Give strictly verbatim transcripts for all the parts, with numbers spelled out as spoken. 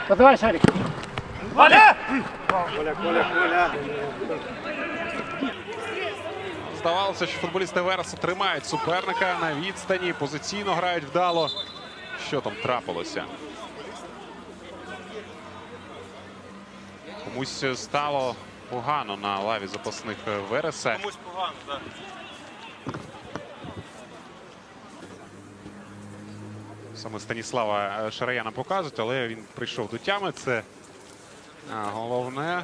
Подавай, Шарик. Коля! Коля, Коля, Коля. Здавалося, що футболісти Вереса тримають суперника на відстані, позиційно грають вдало. Що там трапилося? Комусь стало погано на лаві запасних Вереса. Комусь погано, так. Саме Станіслава Шарая показують, але він прийшов до тями. Це головне.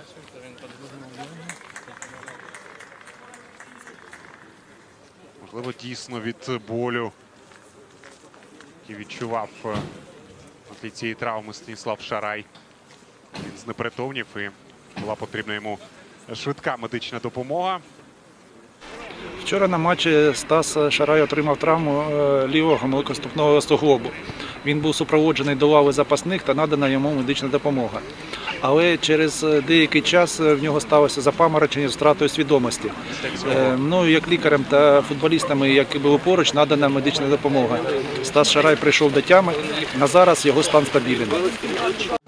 Можливо, дійсно від болю, який відчував після цієї травми Станіслав Шарай. Він знепритомнів і була потрібна йому швидка медична допомога. Вчора на матчі Стас Шарай отримав травму лівого гомілкоступного суглобу. Він був супроводжений до лави запасних та надана йому медична допомога. Але через деякий час в нього сталося запаморочення з втратою свідомості. Мною, як лікарем та футболістами, які були поруч, надана медична допомога. Стас Шарай прийшов до тями, на зараз його стан стабільний.